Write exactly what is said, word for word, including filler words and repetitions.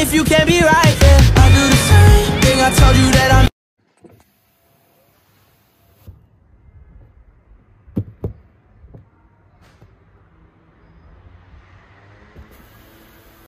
if you can't be right, yeah. I do the same thing I told you that